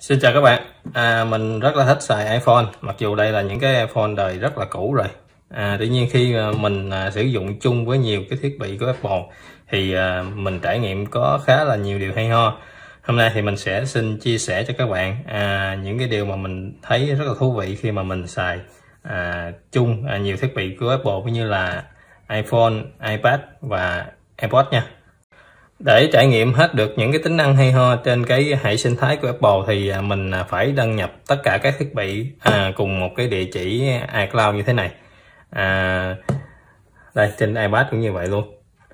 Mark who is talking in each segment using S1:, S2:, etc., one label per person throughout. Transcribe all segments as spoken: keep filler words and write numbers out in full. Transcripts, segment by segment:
S1: Xin chào các bạn. À, mình rất là thích xài iPhone, mặc dù đây là những cái iPhone đời rất là cũ rồi. À, tuy nhiên khi mình à, sử dụng chung với nhiều cái thiết bị của Apple thì à, mình trải nghiệm có khá là nhiều điều hay ho. Hôm nay thì mình sẽ xin chia sẻ cho các bạn à, những cái điều mà mình thấy rất là thú vị khi mà mình xài à, chung à, nhiều thiết bị của Apple cũng như là iPhone, iPad và AirPods nha. Để trải nghiệm hết được những cái tính năng hay ho trên cái hệ sinh thái của Apple thì mình phải đăng nhập tất cả các thiết bị à, cùng một cái địa chỉ iCloud như thế này. À, đây trên iPad cũng như vậy luôn.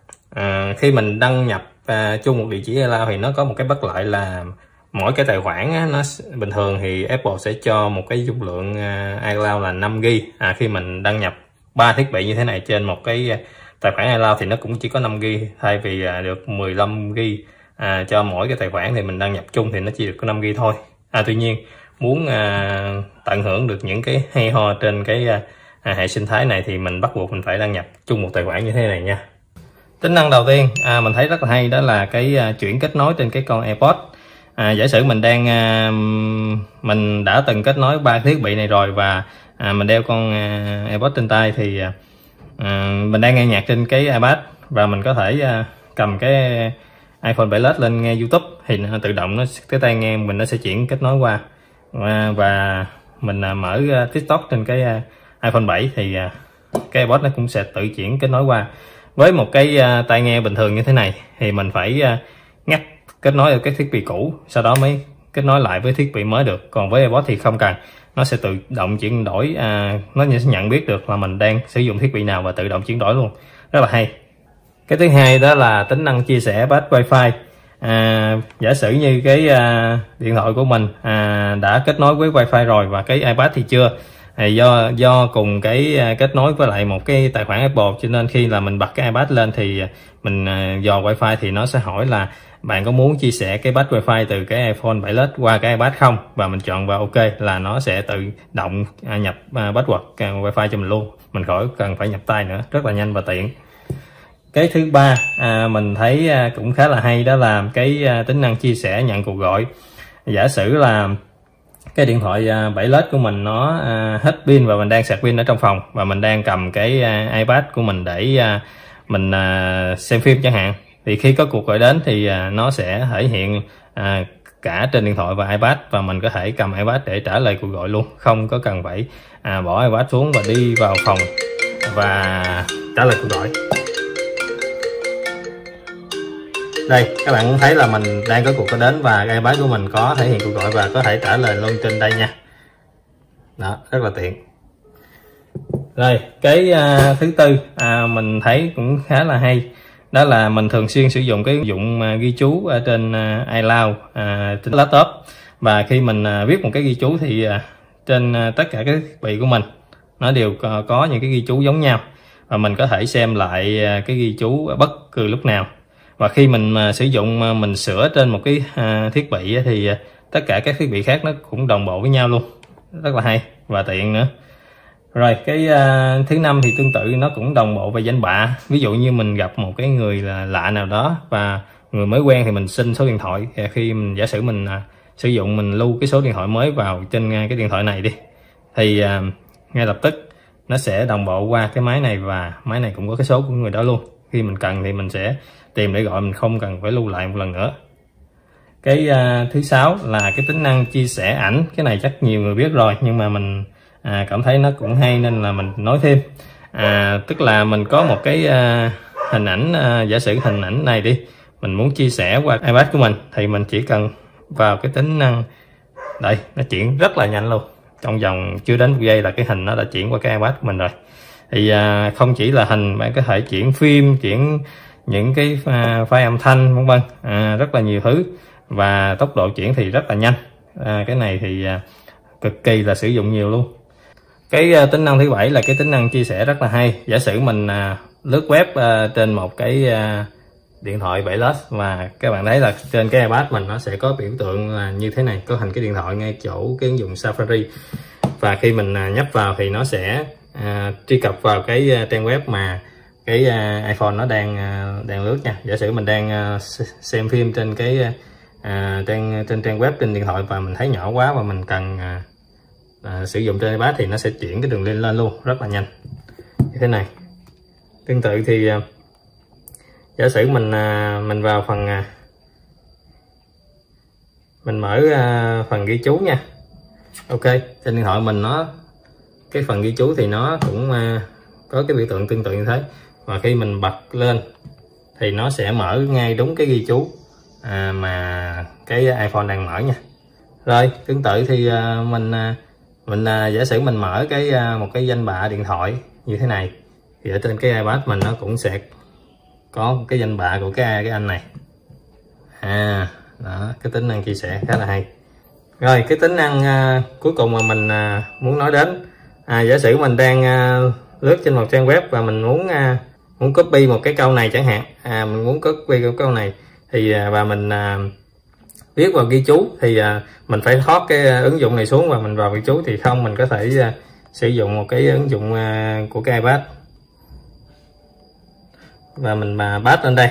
S1: À, khi mình đăng nhập à, chung một địa chỉ iCloud thì nó có một cái bất lợi là mỗi cái tài khoản á, nó bình thường thì Apple sẽ cho một cái dung lượng à, iCloud là năm gi ga bai. À, khi mình đăng nhập ba thiết bị như thế này trên một cái tài khoản iCloud thì nó cũng chỉ có năm gi ga bai, thay vì à, được mười lăm gi ga bai à, cho mỗi cái tài khoản thì mình đăng nhập chung thì nó chỉ được có năm gi ga bai thôi. À, tuy nhiên muốn à, tận hưởng được những cái hay ho trên cái à, hệ sinh thái này thì mình bắt buộc mình phải đăng nhập chung một tài khoản như thế này nha. Tính năng đầu tiên à, mình thấy rất là hay, đó là cái à, chuyển kết nối trên cái con AirPods. À, giả sử mình đang à, mình đã từng kết nối ba thiết bị này rồi và à, mình đeo con à, AirPods trên tay thì à, À, mình đang nghe nhạc trên cái iPad và mình có thể uh, cầm cái iPhone bảy Plus lên nghe YouTube thì nó tự động nó cái tai nghe mình nó sẽ chuyển kết nối qua à, và mình uh, mở uh, TikTok trên cái uh, iPhone bảy thì uh, cái iPod nó cũng sẽ tự chuyển kết nối qua. Với một cái uh, tai nghe bình thường như thế này thì mình phải uh, ngắt kết nối ở cái thiết bị cũ, sau đó mới kết nối lại với thiết bị mới được. Còn với iPod thì không cần, nó sẽ tự động chuyển đổi, à, nó sẽ nhận biết được là mình đang sử dụng thiết bị nào và tự động chuyển đổi luôn, rất là hay. Cái thứ hai đó là tính năng chia sẻ pass Wi-Fi. À, giả sử như cái à, điện thoại của mình à, đã kết nối với Wi-Fi rồi và cái iPad thì chưa, thì do do cùng cái à, kết nối với lại một cái tài khoản Apple, cho nên khi là mình bật cái iPad lên thì mình à, dò Wi-Fi thì nó sẽ hỏi là bạn có muốn chia sẻ cái pass Wi-Fi từ cái iPhone bảy Plus qua cái iPad không, và mình chọn vào OK là nó sẽ tự động à, nhập à, password à, Wi-Fi cho mình luôn, mình khỏi cần phải nhập tay nữa, rất là nhanh và tiện. Cái thứ ba à, mình thấy à, cũng khá là hay, đó là cái à, tính năng chia sẻ nhận cuộc gọi. Giả sử là cái điện thoại à, bảy Plus của mình nó à, hết pin và mình đang sạc pin ở trong phòng và mình đang cầm cái à, iPad của mình để à, mình à, xem phim chẳng hạn, thì khi có cuộc gọi đến thì à, nó sẽ thể hiện à, cả trên điện thoại và iPad, và mình có thể cầm iPad để trả lời cuộc gọi luôn, không có cần phải à, bỏ iPad xuống và đi vào phòng và trả lời cuộc gọi. Đây các bạn cũng thấy là mình đang có cuộc gọi đến và iPad của mình có thể hiện cuộc gọi và có thể trả lời luôn trên đây nha. Đó, rất là tiện. Rồi cái à, thứ tư à, mình thấy cũng khá là hay, đó là mình thường xuyên sử dụng cái ứng dụng à, ghi chú ở trên à, iCloud à, trên laptop, và khi mình à, viết một cái ghi chú thì à, trên à, tất cả các thiết bị của mình nó đều có, có những cái ghi chú giống nhau, và mình có thể xem lại à, cái ghi chú bất cứ lúc nào. Và khi mình à, sử dụng à, mình sửa trên một cái à, thiết bị á, thì à, tất cả các thiết bị khác nó cũng đồng bộ với nhau luôn, rất là hay và tiện nữa. Rồi cái uh, thứ năm thì tương tự, nó cũng đồng bộ về danh bạ. Ví dụ như mình gặp một cái người là lạ nào đó và người mới quen thì mình xin số điện thoại. Khi mình giả sử mình uh, sử dụng mình lưu cái số điện thoại mới vào trên uh, cái điện thoại này đi, thì uh, ngay lập tức nó sẽ đồng bộ qua cái máy này, và máy này cũng có cái số của người đó luôn. Khi mình cần thì mình sẽ tìm để gọi, mình không cần phải lưu lại một lần nữa. Cái uh, thứ sáu là cái tính năng chia sẻ ảnh. Cái này chắc nhiều người biết rồi, nhưng mà mình À, cảm thấy nó cũng hay nên là mình nói thêm. À, tức là mình có một cái à, hình ảnh, à, giả sử hình ảnh này đi, mình muốn chia sẻ qua iPad của mình thì mình chỉ cần vào cái tính năng đây, nó chuyển rất là nhanh luôn, trong vòng chưa đến một giây là cái hình nó đã chuyển qua cái iPad của mình rồi. Thì à, không chỉ là hình, bạn có thể chuyển phim, chuyển những cái à, file âm thanh vân vân, à, rất là nhiều thứ, và tốc độ chuyển thì rất là nhanh. À, cái này thì à, cực kỳ là sử dụng nhiều luôn. Cái uh, tính năng thứ bảy là cái tính năng chia sẻ rất là hay. Giả sử mình uh, lướt web uh, trên một cái uh, điện thoại bảy Plus, và các bạn thấy là trên cái iPad mình nó sẽ có biểu tượng uh, như thế này, có hình cái điện thoại ngay chỗ cái ứng dụng Safari, và khi mình uh, nhấp vào thì nó sẽ uh, truy cập vào cái uh, trang web mà cái uh, iPhone nó đang uh, đang lướt nha. Giả sử mình đang uh, xem phim trên cái uh, à, trên trên trang web trên điện thoại và mình thấy nhỏ quá và mình cần à, à, sử dụng trên iPad thì nó sẽ chuyển cái đường link lên luôn rất là nhanh như thế này. Tương tự thì à, giả sử mình à, mình vào phần à, mình mở à, phần ghi chú nha. Ok, trên điện thoại mình nó cái phần ghi chú thì nó cũng à, có cái biểu tượng tương tự như thế, và khi mình bật lên thì nó sẽ mở ngay đúng cái ghi chú à, mà cái iPhone đang mở nha. Rồi tương tự thì à, mình à, mình à, giả sử mình mở cái à, một cái danh bạ điện thoại như thế này thì ở trên cái iPad mình nó cũng sẽ có một cái danh bạ của cái cái anh này. À đó, cái tính năng chia sẻ khá là hay. Rồi cái tính năng à, cuối cùng mà mình à, muốn nói đến, à, giả sử mình đang à, lướt trên một trang web và mình muốn à, muốn copy một cái câu này chẳng hạn, à, mình muốn copy cái câu này thì à, và mình à, viết vào ghi chú thì à, mình phải thoát cái ứng dụng này xuống và mình vào ghi chú, thì không mình có thể à, sử dụng một cái ứng dụng à, của cái iPad và mình mà paste lên đây.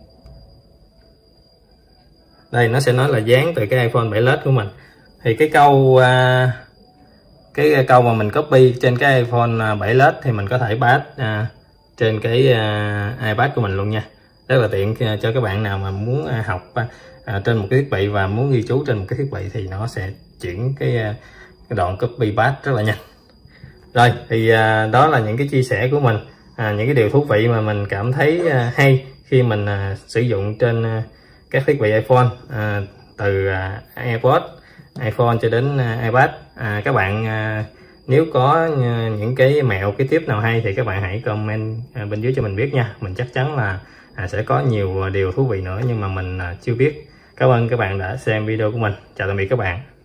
S1: Đây nó sẽ nói là dán từ cái iPhone bảy Plus của mình, thì cái câu à, cái câu mà mình copy trên cái iPhone bảy Plus thì mình có thể paste à, trên cái à, iPad của mình luôn nha. Rất là tiện cho các bạn nào mà muốn à, học à, trên một cái thiết bị và muốn ghi chú trên một cái thiết bị thì nó sẽ chuyển cái, cái đoạn copy paste rất là nhanh. Rồi thì à, đó là những cái chia sẻ của mình, à, những cái điều thú vị mà mình cảm thấy à, hay khi mình à, sử dụng trên à, các thiết bị iPhone, à, từ à, AirPods, iPhone cho đến à, iPad. À, các bạn à, nếu có à, những cái mẹo, cái tip nào hay thì các bạn hãy comment à, bên dưới cho mình biết nha. Mình chắc chắn là à, sẽ có nhiều điều thú vị nữa nhưng mà mình à, chưa biết. Cảm ơn các bạn đã xem video của mình. Chào tạm biệt các bạn.